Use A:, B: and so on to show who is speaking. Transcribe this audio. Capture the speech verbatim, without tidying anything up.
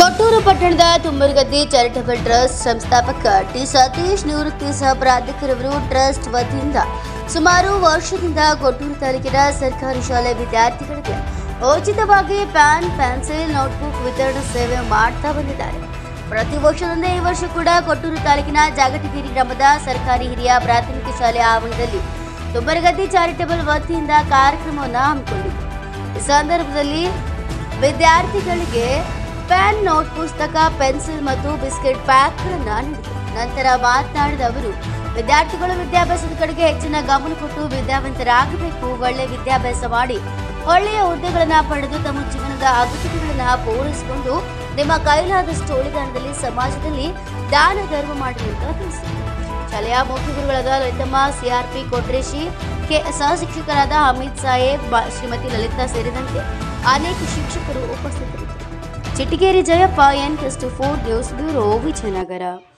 A: ಕೊಟ್ಟೂರು ಪಟ್ಟಣದ Tummaragadde charitable trust ಸಂಸ್ಥಾಪಕ T Satish ನಿವೃತ್ತಿ ಸಹ ಪ್ರಾಧ್ಯಾಪಕರವರು ಟ್ರಸ್ಟ್ ವತಿಯಿಂದ ಸುಮಾರು ವರ್ಷದಿಂದ ಕೊಟ್ಟೂರು ತಾಲೂಕಿನ ಸರ್ಕಾರಿ ಶಾಲೆ ವಿದ್ಯಾರ್ಥಿಗಳಿಗೆ ಉಚಿತವಾಗಿ ಪ್ಯಾನ್ ಪೆನ್ಸಿಲ್ ನೋಟ್ಬುಕ್ ವಿತರಣಾ ಸೇವೆ ಮಾಡ್ತಾ ಬಂದಿದ್ದಾರೆ. ಪ್ರತಿ ವರ್ಷದಂತೆ ಈ ವರ್ಷ ಕೂಡ ಕೊಟ್ಟೂರು ತಾಲೂಕಿನ ಜಾಗಟಗಿರಿ ಗ್ರಾಮದ ಸರ್ಕಾರಿ ಹಿರಿಯ ಪ್ರಾಥಮಿಕ ಶಾಲೆ ಆವರಣದಲ್ಲಿ ತುಮ್ಮರಗದ್ದೆ ಚಾರಿಟಬಲ್ ವತಿಯಿಂದ ಕಾರ್ಯಕ್ರಮವನ್ನು ಹಮ್ಮಿಕೊಂಡಿದೆ. ಈ ಸಂದರ್ಭದಲ್ಲಿ ವಿದ್ಯಾರ್ಥಿಗಳಿಗೆ ಪೆನ್, ನೋಟ್ ಪುಸ್ತಕ, ಪೆನ್ಸಿಲ್ ಮತ್ತು ಬಿಸ್ಕೆಟ್ ಪ್ಯಾಕ್ಗಳನ್ನು ನೀಡಿದರು. ನಂತರ ಮಾತನಾಡಿದ ಅವರು, ವಿದ್ಯಾರ್ಥಿಗಳು ವಿದ್ಯಾಭ್ಯಾಸದ ಕಡೆಗೆ ಹೆಚ್ಚಿನ ಗಮನ ಕೊಟ್ಟು ವಿದ್ಯಾವಂತರಾಗಬೇಕು. ಒಳ್ಳೆಯ ವಿದ್ಯಾಭ್ಯಾಸ ಮಾಡಿ ಒಳ್ಳೆಯ ಹುದ್ದೆಗಳನ್ನು ಪಡೆದು ತಮ್ಮ ಜೀವನದ ಅಗತ್ಯತೆಗಳನ್ನು ಪೂರೈಸಿಕೊಂಡು ನಿಮ್ಮ ಕೈಲಾದಷ್ಟು ಉಳಿದಾಣದಲ್ಲಿ ಸಮಾಜದಲ್ಲಿ ದಾನ ಧರ್ಮ ಮಾಡಿ ಅಂತ ತಿಳಿಸಿದರು. ಶಾಲೆಯ ಮುಖ್ಯ ಗುರುಗಳಾದ ಲಲಿತಮ್ಮ, ಸಿಆರ್ಪಿ ಕೊಟ್ರೇಶಿ, ಕೆ ಸಹ ಶಿಕ್ಷಕರಾದ ಹಮೀದ್ ಸಾಹೇಬ್, ಶ್ರೀಮತಿ ಲಲಿತಾ ಸೇರಿದಂತೆ ಅನೇಕ ಶಿಕ್ಷಕರು ಉಪಸ್ಥಿತರಿದ್ದರು. Chittigeri Jayappa, N four news bureau, Vijayanagara.